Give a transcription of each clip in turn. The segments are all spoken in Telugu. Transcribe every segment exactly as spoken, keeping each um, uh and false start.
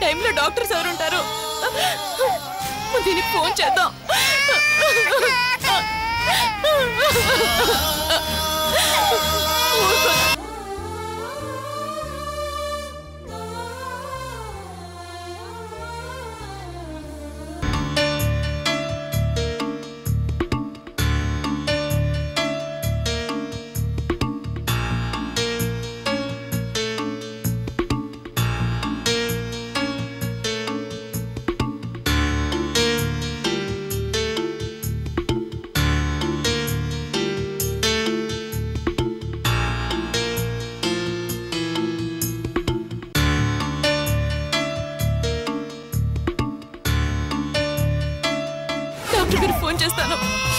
టైంలో డాక్టర్స్ ఎవరు ఉంటారు? దీనికి ఫోన్ చేద్దాం. ఫోన్ చేస్తాను.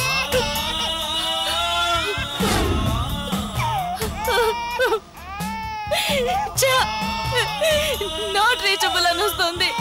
నాట్ రీచబుల్ అని వస్తుంది.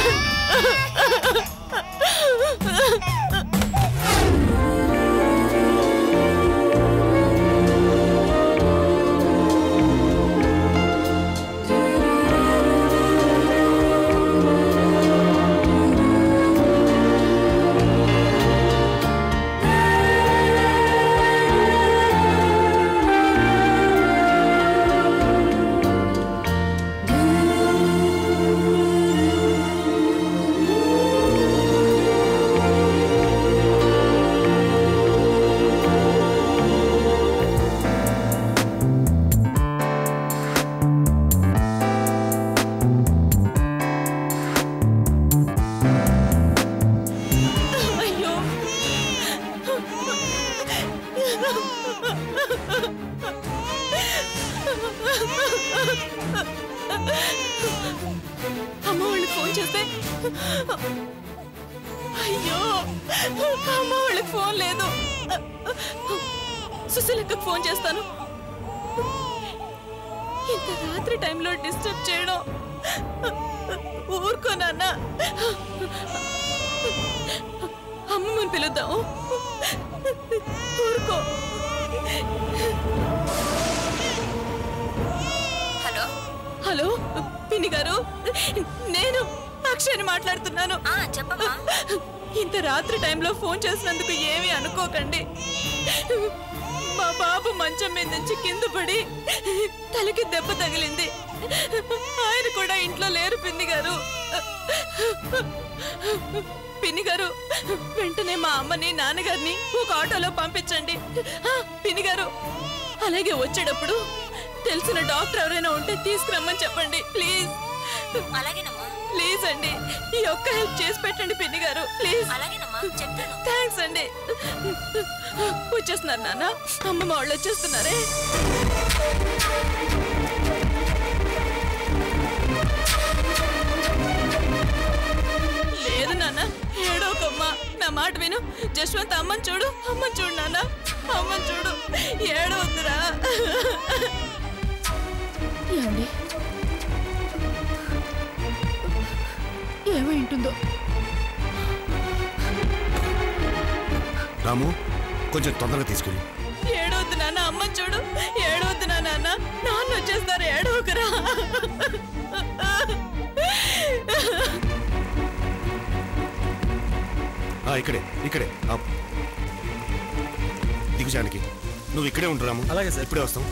అమ్మ వాళ్ళకి ఫోన్ చేస్తే అయ్యో అమ్మ వాళ్ళకి ఫోన్ లేదు. సుశీలకి ఫోన్ చేస్తాను. ఇంత రాత్రి టైంలో డిస్టర్బ్ చేయడం ఊరుకోనన్నా. అమ్మని పిలుద్దాం. ఊరుకో. హలో హలో పిన్ని గారు, నేను అక్షయని మాట్లాడుతున్నాను. చెప్పమ్మా. ఇంత రాత్రి టైంలో ఫోన్ చేసినందుకు ఏమీ అనుకోకండి. మా బాబు మంచం మీద నుంచి కింద పడి తలకి దెబ్బ తగిలింది. ఆయన కూడా ఇంట్లో లేరు పిన్ని గారు. పిన్ని గారు, వెంటనే మా అమ్మని నాన్నగారిని ఒక ఆటోలో పంపించండి. పిన్ని గారు, అలాగే వచ్చేటప్పుడు తెలిసిన డాక్టర్ ఎవరైనా ఉంటే తీసుకురమ్మని చెప్పండి ప్లీజ్. అలాగేనమ్మా. ప్లీజ్ అండి, ఈ ఒక్క హెల్ప్ చేసి పెట్టండి పిన్ని గారు ప్లీజ్. అలాగేనమ్మా, చెప్తాను. థ్యాంక్స్ అండి. వచ్చేస్తున్నారు నాన్న, అమ్మమ్మ వాళ్ళు వచ్చేస్తున్నారే. లేదు నాన్న, ఏడోకమ్మా, నా మాట విను. జశ్వంత్ అమ్మని చూడు, అమ్మని చూడు నాన్న, అమ్మని చూడు, ఏడవద్దురా. ఏమండి, ఏమై ఉంటుందో. రాము, కొంచెం తొందరగా తీసుకెళ్ళి. ఏడవద్దు నాన్న, అమ్మని చూడు, ఏడవద్దు నాన్న. నాన్న వచ్చేస్తారు, ఏడవకురా. ఇక్కడే ఇక్కడే దిగుజానికి నువ్వు ఇక్కడే ఉంటురాము. అలాగే సార్, ఇప్పుడే వస్తాం.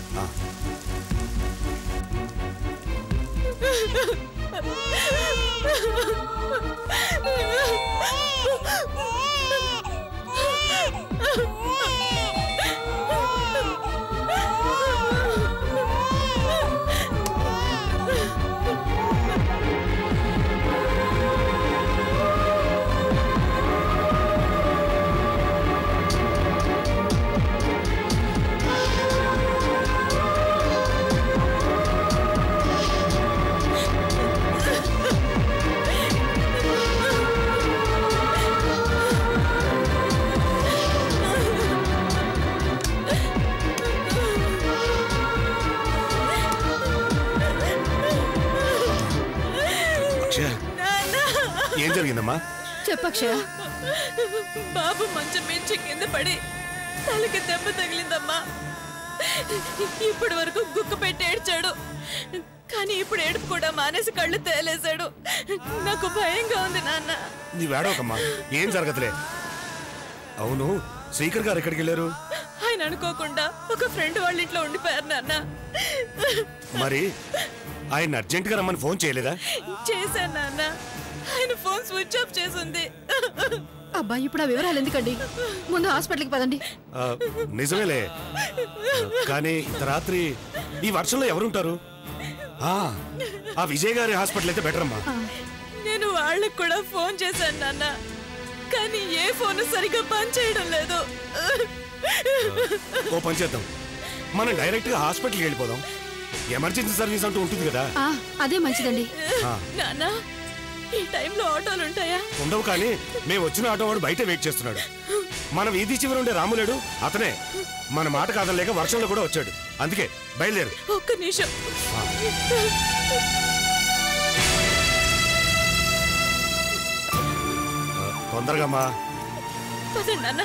ఏం జరిగిందమ్మా? చెప్పక్షయ. బాబు మంచం మించి కింద పడి తలకి దెబ్బ తగిలిందమ్మా. ఇప్పటి వరకు గుక్క పెట్టి ఏడ్చాడు, కానీ ఇప్పుడు ఏడుపు కూడా మానేసి కళ్ళు తేలేశాడు. నాకు భయంగా ఉంది నాన్న. నీవేడవకమ్మా, ఏం జరగదులే. అవును, శ్రీకర్ గారు ఎక్కడికి వెళ్ళారు? ఆయన అనుకోకుండా ఒక ఫ్రెండ్ వాళ్ళ ఇంట్లో ఉండిపోయారు నాన్న. మరి ఆయన అర్జెంట్ గా రమ్మని ఫోన్ చేయలేదా? చేశాను నాన్న, ఆయన ఫోన్ స్విచ్ ఆఫ్ చేసింది. అబ్బాయి ఇప్పుడు ఆ వివరాలు ఎందుకండి? ముందు హాస్పిటల్కి పదండి. ఆ, నిజమేలే. కానీ ఇంత రాత్రి ఈ వర్షంలో ఎవరుంటారు? ఆ, ఆ విజయ్ గారి హాస్పిటల్ అయితే బెటర్ అమ్మా. నేను వాళ్ళకి కూడా ఫోన్ చేశాను నాన్న, కానీ ఏ ఫోన్ సరిగ్గా పనిచేయడం లేదు. ఓ పని చేద్దాం, మనం డైరెక్ట్ గా హాస్పిటల్కి వెళ్ళిపోదాం. ఎమర్జెన్సీ సర్వీస్ అంటూ ఉంటుంది కదా. ఆ, అదే మంచిదండి. నాన్న, ఈ టైంలో ఆటోలు ఉంటాయా? ఉండవు, కానీ మేము వచ్చిన ఆటో వాడు బయట వెయిట్ చేస్తున్నాడు. మన వీధి చివరి ఉండే రాములేడు, అతనే మన మాట కాదలేక వర్షంలో కూడా వచ్చాడు. అందుకే బయలుదేరు. ఒక్క నిమిషం. తొందరగా అమ్మా. పదండి నాన్న.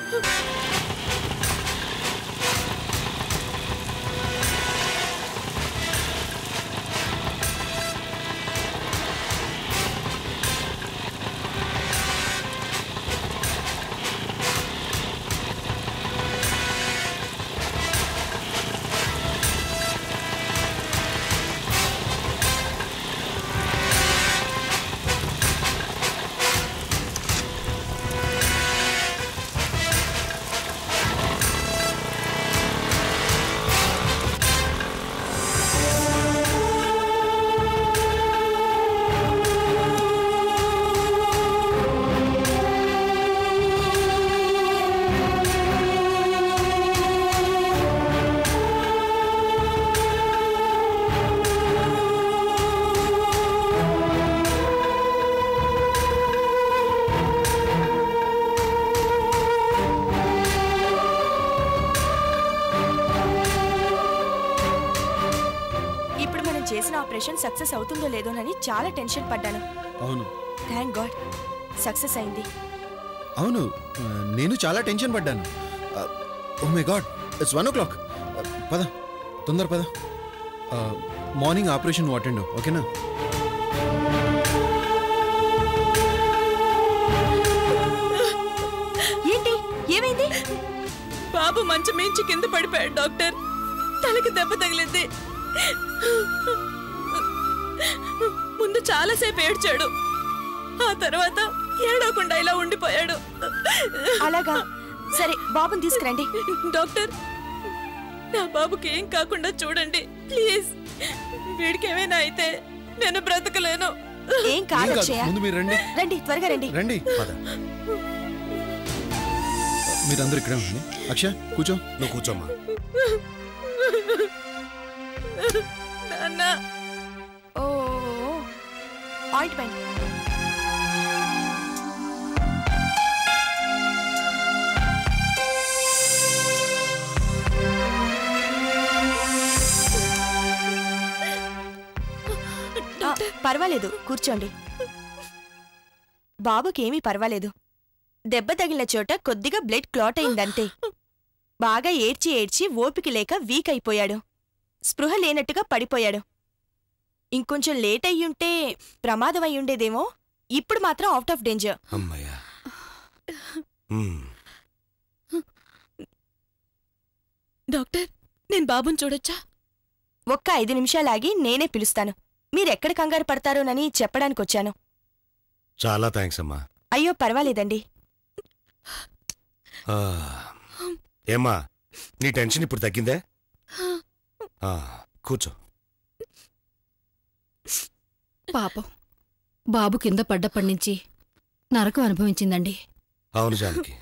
ఆపరేషన్ సక్సెస్ అవుతుందో లేదోనని చాలా టెన్షన్ పడ్డాను. అవును, థ్యాంక్ గాడ్ సక్సెస్ అయింది. అవును, నేను చాలా టెన్షన్ పడ్డాను. Oh my god, it's one o'clock. పద, తొందర పద. మార్నింగ్ ఆపరేషన్ నువ్వు అటెండ్ అవ్వు, ఓకేనా? ఏంటి, ఏమైంది? బాబు మంచం మించి కింద పడిపోయాడు డాక్టర్. తలకి దెబ్బ తగిలింది. ముందు చాలాసేపు ఏడ్చాడు, ఆ తర్వాత ఏడవకుండా ఇలా ఉండిపోయాడు. అలాగా, సరే బాబుని తీసుకురండి. డాక్టర్, నా బాబుకి ఏం కాకుండా చూడండి ప్లీజ్. వీడికి ఏమైనా అయితే నేను బ్రతకలేను. ఏం కాదు అక్షయ, ముందు మీరు రండి. రండి, త్వరగా రండి. రండి, పద. మీరందరూ ఇక్కడే ఉండండి. అక్షయ కూర్చో. నువ్వు కూర్చోమ్మా. నాన్న, ఓ ఆయింట్మెంట్. పర్వాలేదు, కూర్చోండి. బాబుకేమీ పర్వాలేదు. దెబ్బ తగిలిన చోట కొద్దిగా బ్లడ్ క్లాట్ అయిందంతే. బాగా ఏడ్చి ఏడ్చి ఓపిక లేక వీక్ అయిపోయాడు. స్పృహ లేనట్టుగా పడిపోయాడు. ఇంకొంచెం లేట్ అయ్యుంటే ప్రమాదం అయ్యుండేదేమో. ఇప్పుడు మాత్రం అవుట్ ఆఫ్ డేంజర్. అమ్మయ్యా. డాక్టర్, నేను బాబుని చూడొచ్చా? ఒక్క ఐదు నిమిషాలాగి నేనే పిలుస్తాను. మీరెక్కడ కంగారు పడతారోనని చెప్పడానికొచ్చాను. చాలా థ్యాంక్స్ అమ్మా. అయ్యో పర్వాలేదండి. ఏమ్మా, నీ టెన్షన్ ఇప్పుడు తగ్గిందే? కూర్చో. పాపం, బాబు కింద పడ్డప్పటి నుంచి నరకం అనుభవించిందండి. అవును జానకి.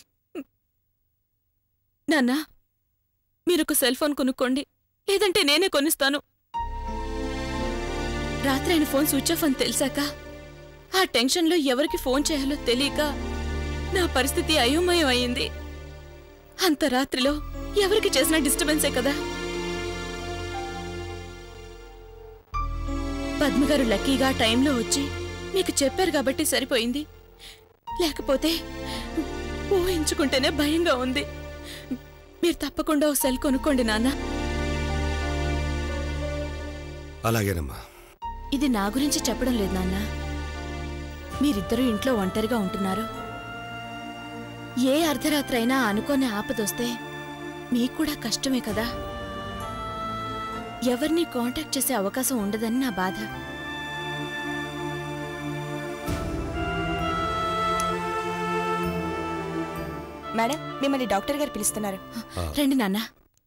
నాన్న, మీరొక సెల్ ఫోన్ కొనుక్కోండి, లేదంటే నేనే కొనిస్తాను. రాత్రి ఆయన ఫోన్ స్విచ్ ఆఫ్ అని తెలిసాక ఆ టెన్షన్లో ఎవరికి ఫోన్ చేయాలో తెలియక నా పరిస్థితి అయోమయం అయింది. అంత రాత్రిలో ఎవరికి చేసిన డిస్టర్బెన్సే కదా. పద్మగారు లక్కీగా టైంలో వచ్చి మీకు చెప్పారు కాబట్టి సరిపోయింది. లేకపోతే ఊహించుకుంటేనే భయంగా ఉంది. మీరు తప్పకుండా ఓ సెల్ కొనుక్కోండి నాన్న. అలాగేనమ్మా. ఇది నా గురించి చెప్పడం లేదు నాన్న. మీరిద్దరూ ఇంట్లో ఒంటరిగా ఉంటున్నారు. ఏ అర్ధరాత్రి అయినా అనుకోని ఆపదొస్తే మీకు కూడా కష్టమే కదా. ఎవరిని కాంటాక్ట్ చేసే అవకాశం ఉండదని నా బాధ. మేడం, మిమ్మల్ని డాక్టర్ గారు పిలుస్తున్నారు. రండి నాన్న.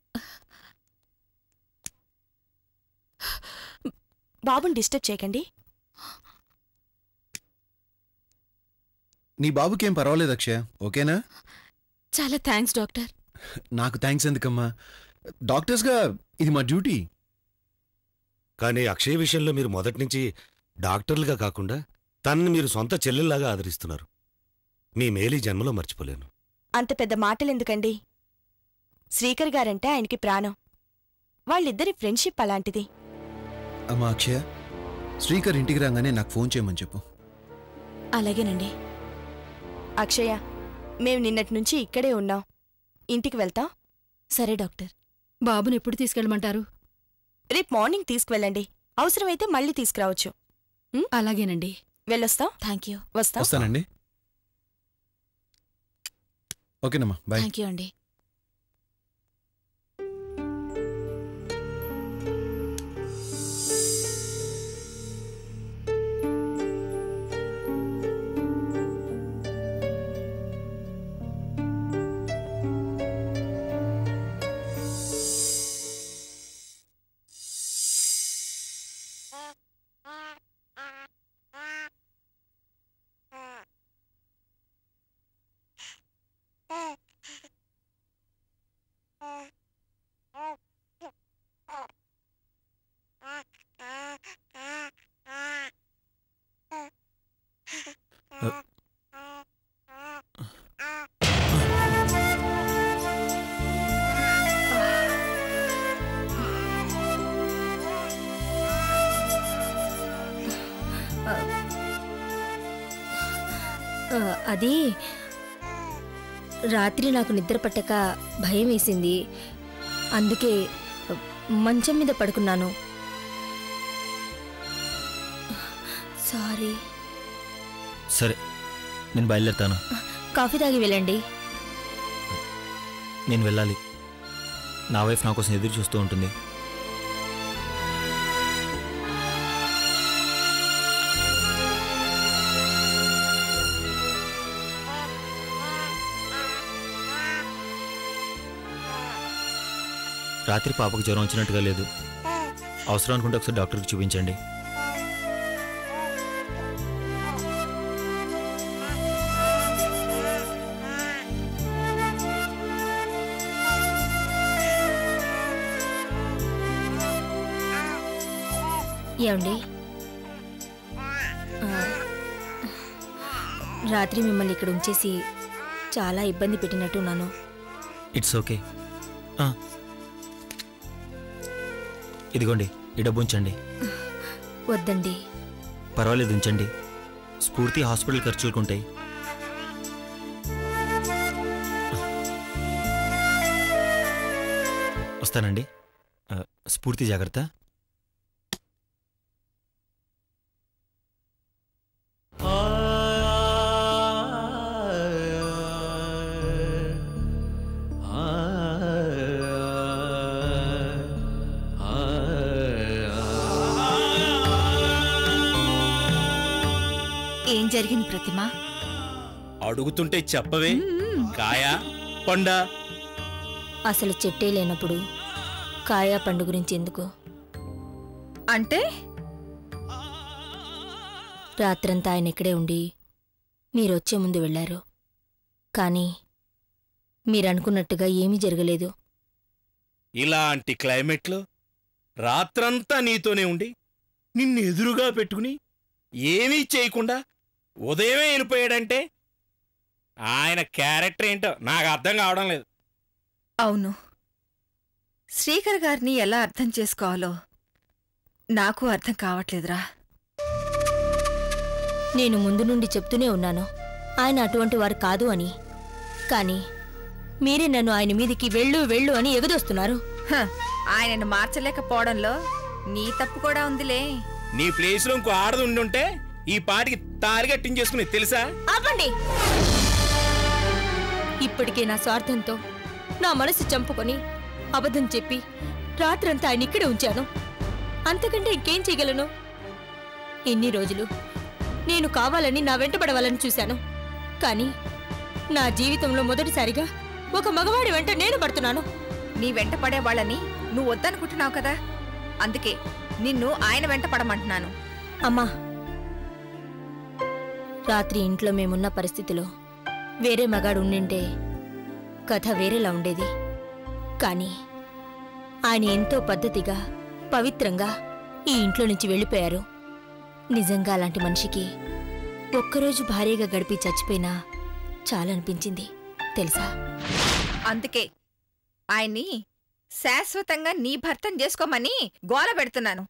బాబుని డిస్టర్బ్ చేయకండి. నీ బాబుకేం పర్వాలేదు అక్షయ, ఓకేనా? చాలా థ్యాంక్స్ డాక్టర్. నాకు థ్యాంక్స్ ఎందుకమ్మా, డాక్టర్స్గా ఇది మా డ్యూటీ. కానీ అక్షయ్ విషయంలో మీరు మొదటి నుంచి డాక్టర్లుగా కాకుండా తనని మీరు సొంత చెల్లెల్లాగా ఆదరిస్తున్నారు. మీ మేలు జన్మలో మర్చిపోలేను. అంత పెద్ద మాటలెందుకండి? శ్రీకర్ గారంటే ఆయనకి ప్రాణం. వాళ్ళిద్దరి ఫ్రెండ్షిప్ అలాంటిది. అమ్మా అక్షయ, శ్రీకర్ ఇంటికి రాగానే నాకు ఫోన్ చేయమని చెప్పు. అలాగేనండి. అక్షయ, మేం నిన్నటి నుంచి ఇక్కడే ఉన్నాం. ఇంటికి వెళ్తాం. సరే డాక్టర్. బాబుని ఎప్పుడు తీసుకెళ్ళమంటారు? రేపు మార్నింగ్ తీసుకువెళ్ళండి. అవసరమైతే మళ్ళీ తీసుకురావచ్చు. అలాగేనండి. వెళ్ళొస్తాం. Thank you. వస్తాం. వస్తానండి. ఓకేనమ్మా, బాయ్. థ్యాంక్ యూ అండి. అది రాత్రి నాకు నిద్ర పట్టక భయం వేసింది. అందుకే మంచం మీద పడుకున్నాను. సారీ. సరే, నేను బయలుదేరుతాను. కాఫీ తాగి వెళ్ళండి. నేను వెళ్ళాలి. నా వైఫ్ నా కోసం ఎదురు చూస్తూ ఉంటుంది. రాత్రి పాపకు జ్వరం వచ్చినట్టుగా లేదు. అవసరం అనుకుంటే ఒకసారి డాక్టర్కి చూపించండి. ఏమండి, రాత్రి మిమ్మల్ని ఇక్కడ ఉంచేసి చాలా ఇబ్బంది పెట్టినట్టున్నాను. It's okay. ఇదిగోండి, ఈ డబ్బు ఉంచండి. వద్దండి. పర్వాలేదు, ఉంచండి. స్ఫూర్తి హాస్పిటల్ ఖర్చులుకుంటాయి. వస్తానండి. స్ఫూర్తి జాగ్రత్త. ఏం జరిగింది ప్రతిమ? అడుగుతుంటే చెప్పవే. కాయా పండా? అసలు చెట్టే లేనప్పుడు కాయా పండు గురించి ఎందుకు? అంటే రాత్రంతా ఆయన ఇక్కడే ఉండి మీరొచ్చే ముందు వెళ్లారు. కానీ మీరనుకున్నట్టుగా ఏమీ జరగలేదు. ఇలాంటి క్లైమేట్లో రాత్రంతా నీతోనే ఉండి నిన్ను ఎదురుగా పెట్టుకుని ఏమీ చేయకుండా ఉదయమే వెళ్ళిపోయాడంటే ఆయన క్యారెక్టర్ ఏంటో నాకు అర్థం కావడం లేదు. అవును, శ్రీకర్ గారిని ఎలా అర్థం చేసుకోవాలో నాకు అర్థం కావట్లేదురా. నేను ముందు నుండి చెప్తూనే ఉన్నాను ఆయన అటువంటి వారు కాదు అని. కానీ మీరే నన్ను ఆయన మీదికి వెళ్ళు వెళ్ళు అని ఎగదొస్తున్నారు. ఆయనను మార్చలేకపోవడంలో నీ తప్పు కూడా ఉందిలే. నీ ప్లేస్లో ఇంకో ఆడది ఉండుంటే ఈ పాటికి తాలి కట్టించేసుకుని తెలుసా? ఆపండి. ఇప్పటికే నా స్వార్థంతో నా మనసు చంపుకొని అబద్ధం చెప్పి రాత్రంతా ఆయన ఇక్కడే ఉంచాను. అంతకంటే ఇంకేం చేయగలను? ఎన్ని రోజులు నేను కావాలని నా వెంటబడవాలని చూశాను. కానీ నా జీవితంలో మొదటిసారిగా ఒక మగవాడి వెంట నేను పడుతున్నాను. నీ వెంట పడే వాళ్ళని నువ్వు వద్దనుకుంటున్నావు కదా, అందుకే నిన్ను ఆయన వెంట పడమంటున్నాను. అమ్మా, రాత్రి ఇంట్లో మేమున్న పరిస్థితిలో వేరే మగాడు ఉండింటే కథ వేరేలా ఉండేది. కానీ ఆయన ఎంతో పద్ధతిగా పవిత్రంగా ఈ ఇంట్లో నుంచి వెళ్ళిపోయారు. నిజంగా అలాంటి మనిషికి ఒక్కరోజు భార్యగా గడిపి చచ్చిపోయినా చాలనిపించింది తెలుసా? అందుకే ఆయన్ని శాశ్వతంగా నీ భర్తం చేసుకోమని గోల పెడుతున్నాను.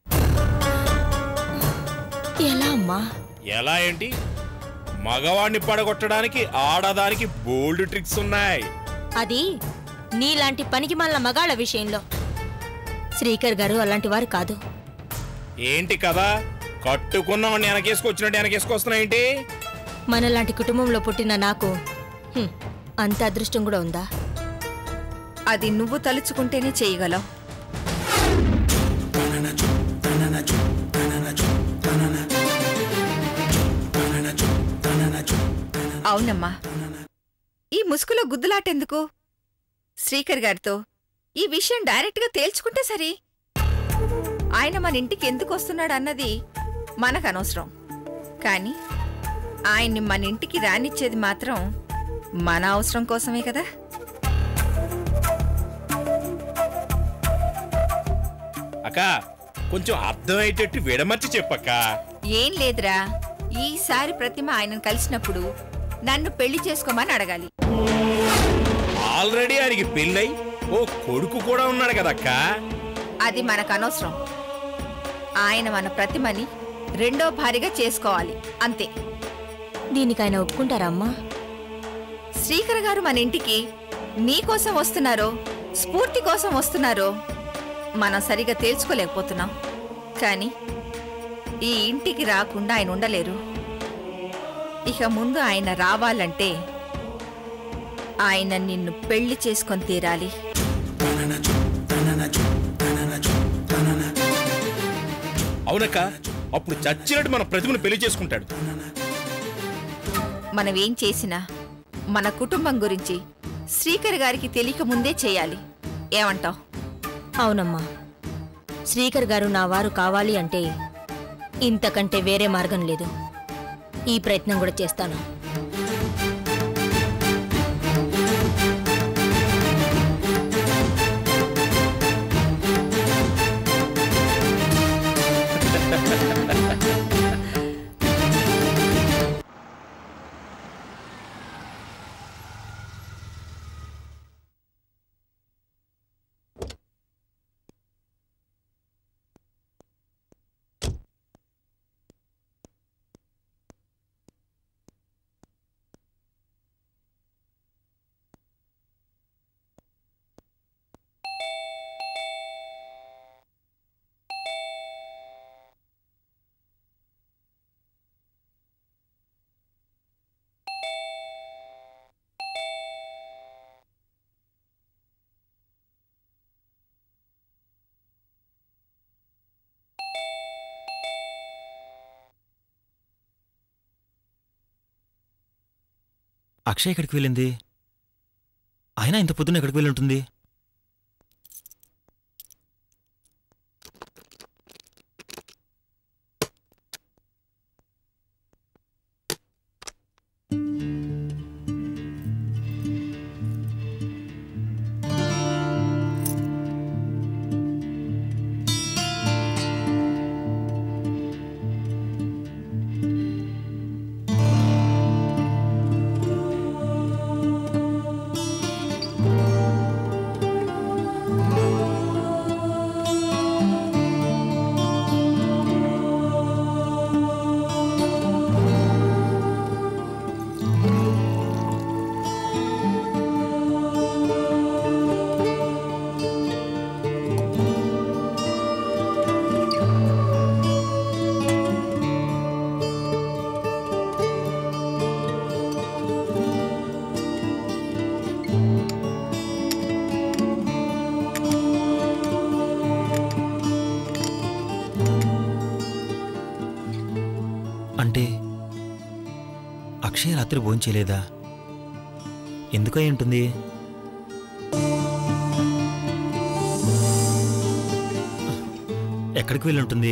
ఎలా అమ్మా? ఎలా ఏంటి? మగవాణ్ణి పడగొట్టడానికి ఆడదానికి బోల్డ్ ట్రిక్స్ ఉన్నాయి. అది నీలాంటి పనికి మాలిన మగాళ్ళ విషయంలో. శ్రీకర్ గారు అలాంటి వారు కాదు. ఏంటి కదా కట్టుకున్నామని వెనకేసుకొచ్చినట్టు వెనకేసుకొస్తున్నా ఏంటి? మనలాంటి కుటుంబంలో పుట్టిన నాకు హ్మ్, అంత అదృష్టం కూడా ఉందా? అది నువ్వు తలుచుకుంటేనే చేయగలవు. అవునమ్మా, ఈ ముసుగులో గుద్దులాటెందుకు? శ్రీకర్ గారితో ఈ విషయం డైరెక్ట్గా తేల్చుకుంటే సరి. ఆయన మన ఇంటికి ఎందుకు వస్తున్నాడు అన్నది మనకు అనవసరం. కానీ ఆయన్ని మన ఇంటికి రానిచ్చేది మాత్రం మన అవసరం కోసమే కదా. అక్క కొంచెం అర్థమయ్యేటట్టు విడమర్చి చెప్పక్క. ఏం లేదురా, ఈసారి ప్రతిమ ఆయనను కలిసినప్పుడు నన్ను పెళ్లి చేసుకోమని అడగాలి. ఆల్రెడీ ఆయనకి పెళ్ళై ఓ కొడుకు కూడా ఉన్నాడు కదక్క. అది మనకు అనవసరం. ఆయన మన ప్రతిమని రెండో భార్యగా చేసుకోవాలి, అంతే. దీనికి ఆయన ఒప్పుకుంటారా అమ్మా? శ్రీకర్ గారు మన ఇంటికి నీకోసం వస్తున్నారో స్ఫూర్తి కోసం వస్తున్నారో మనం సరిగా తేల్చుకోలేకపోతున్నాం. కానీ ఈ ఇంటికి రాకుండా ఆయన ఉండలేరు. ఇక ముందు ఆయన రావాలంటే ఆయన నిన్ను పెళ్లి చేసుకొని తీరాలి. అవునక్క, అప్పుడు చచ్చినట్టు మన ప్రతిమను పెళ్లి చేసుకుంటాడు. మనం ఏం చేసినా మన కుటుంబం గురించి శ్రీకర్ గారికి తెలియక ముందే చేయాలి. ఏమంటావ్? అవునమ్మా, శ్రీకర్ గారు నా వారు కావాలి అంటే ఇంతకంటే వేరే మార్గం లేదు. ఈ ప్రయత్నం కూడా చేస్తాను. అక్షయ్ ఎక్కడికి వెళ్ళింది? అయినా ఇంత పొద్దున్న ఎక్కడికి వెళ్ళి ఉంటుంది? రాత్రి భోంచేయలేదా? ఎందుకై ఉంటుంది? ఎక్కడికి వెళ్ళి ఉంటుంది?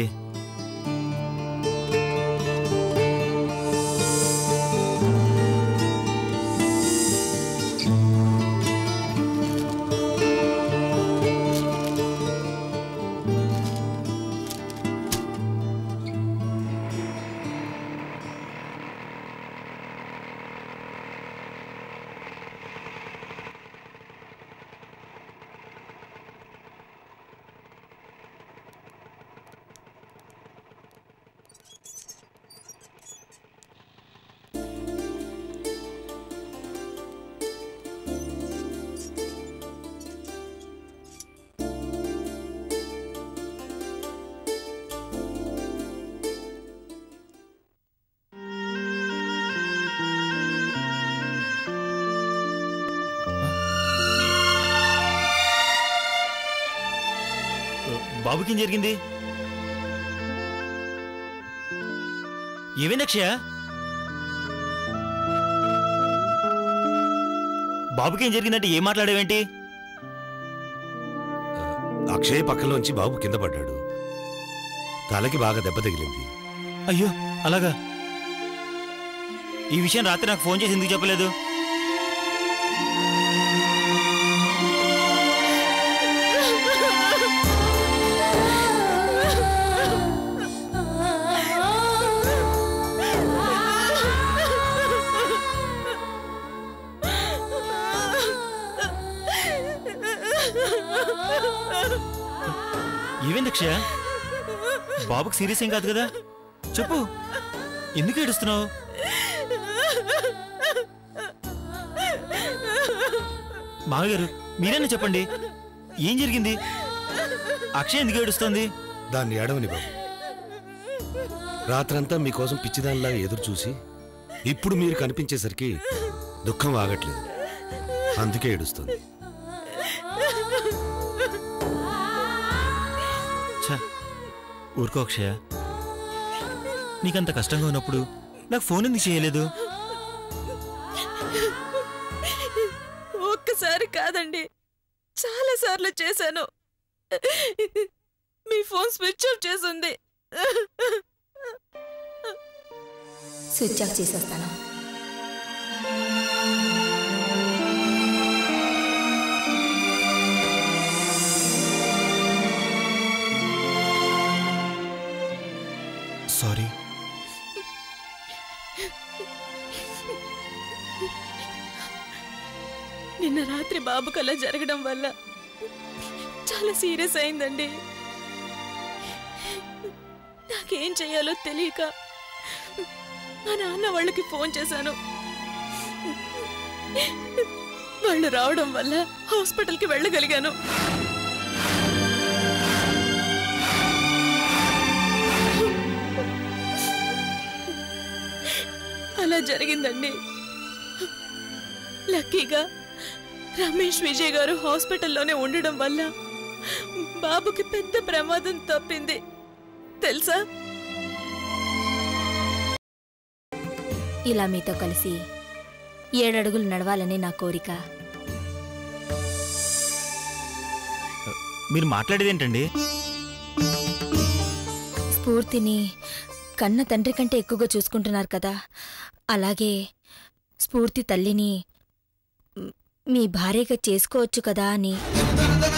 బాబుకి ఏం జరిగింది? ఏమైంది అక్షయ? బాబుకి ఏం జరిగిందంటే ఏం మాట్లాడేవేంటి? అక్షయ్ పక్కలోంచి బాబు కింద పడ్డాడు. తలకి బాగా దెబ్బ తగిలింది. అయ్యో అలాగా? ఈ విషయం రాత్రి నాకు ఫోన్ చేసి ఎందుకు చెప్పలేదు? ఏమైంది అక్షయ? బాబుకి సీరియస్ ఏం కాదు కదా? చెప్పు, ఎందుకు ఏడుస్తున్నావు? మామగారు మీరైనా చెప్పండి, ఏం జరిగింది? అక్షయ్ ఎందుకు ఏడుస్తోంది? దాన్ని ఏడవని బాబు. రాత్రంతా మీకోసం పిచ్చిదానిలాగా ఎదురు చూసి ఇప్పుడు మీరు కనిపించేసరికి దుఃఖం ఆగట్లేదు, అందుకే ఏడుస్తుంది. ఊరుకో అక్షయ, నీకంత కష్టంగా ఉన్నప్పుడు నాకు ఫోన్ ఎందుకు చేయలేదు? ఒక్కసారి కాదండి, చాలా సార్లు చేశాను. మీ ఫోన్ స్విచ్ ఆఫ్ చేసింది. స్విచ్ ఆఫ్ చేసేస్తాను. సారీ. నిన్న రాత్రి బాబుకు అలా జరగడం వల్ల చాలా సీరియస్ అయిందండి. నాకేం చెయ్యాలో తెలియక మా నాన్న వాళ్ళకి ఫోన్ చేశాను. వాళ్ళు రావడం వల్ల హాస్పిటల్కి వెళ్ళగలిగాను. అలా జరిగిందండి. లక్కీగా రమేష్ విజయ్ గారు హాస్పిటల్లోనే ఉండడం వల్ల బాబుకి పెద్ద ప్రమాదం తప్పింది తెలుసా? ఇలా మీతో కలిసి ఏడడుగులు నడవాలని నా కోరిక. మీరు మాట్లాడేదేంటండి? స్ఫూర్తిని కన్న తండ్రి కంటే ఎక్కువగా చూసుకుంటున్నారు కదా, అలాగే స్ఫూర్తి తల్లిని మీ భార్యగా చేసుకోవచ్చు కదా అని.